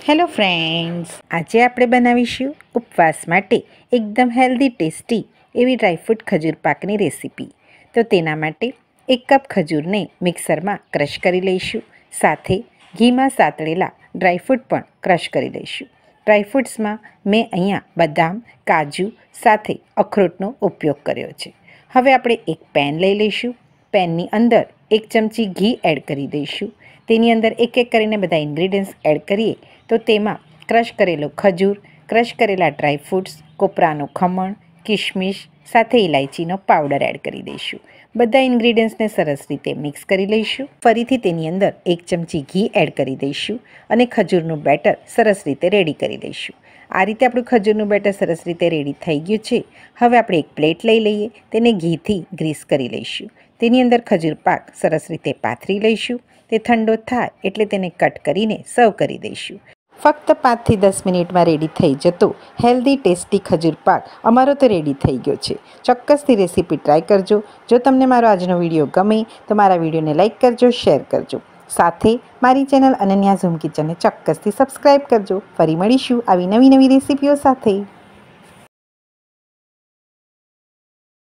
Hello friends, આજે આપણે બનાવીશું ઉપવાસ માટે એકદમ હેલ્ધી ટેસ્ટી એવી ડ્રાયફ્રૂટ ખજૂર પાકની રેસીપી। તો તેના માટે 1 કપ ખજૂરને મિક્સરમાં ક્રશ કરી લઈશું। સાથે ઘીમાં સાતળેલા ડ્રાયફ્રૂટ પણ ક્રશ કરી લઈશું। ડ્રાયફ્રૂટ્સમાં મેં અહીંયા બદામ, કાજુ સાથે અખરોટનો ઉપયોગ કર્યો છે। હવે આપણે એક પેન લઈ લઈશું। પેનની અંદર 1 ચમચી ઘી એડ કરી દઈશું। તેની અંદર એક એક કરીને બધા ઇન્ગ્રીડિયન્ટ્સ એડ કરીએ તો તેમાં ક્રશ કરેલો ખજૂર, ક્રશ કરેલા ડ્રાયફ્રૂટ્સ, કોપરાનું ખમણ, કિશમિશ સાથે ઇલાયચીનો પાવડર એડ કરી દઈશું। બધા ઇન્ગ્રીડિયન્ટ્સને સરસ રીતે મિક્સ કરી લઈશું। ફરીથી તેની અંદર 1 ચમચી ઘી એડ કરી દઈશું અને ખજૂરનું બેટર સરસ રીતે રેડી કરી લઈશું। આ રીતે આપણું ખજૂરનું બેટર સરસ રીતે રેડી થઈ ગયું છે। હવે આપણે એક પ્લેટ લઈ લઈએ, તેને ઘીથી ગ્રીસ કરી લઈશું। તેની અંદર ખજૂર પાક સરસ રીતે પાથરી લઈશું। તે ઠંડો થાય એટલે તેને કટ કરીને સર્વ કરી દઈશું। ફક્ત 5 થી 10 મિનિટમાં રેડી થઈ જતો હેલ્ધી ટેસ્ટી ખજૂર પાક અમારો તો રેડી થઈ ગયો છે। ચોક્કસથી રેસીપી ટ્રાય કરજો। જો તમને મારો આજનો વિડીયો ગમે તો મારા વિડીયોને લાઇક કરજો, શેર કરજો। સાથે મારી ચેનલ અનન્યા ઝૂમ કિચનને ચોક્કસથી સબસ્ક્રાઈબ કરજો। ફરી મળીશું આવી નવી રેસીપીઓ સાથે।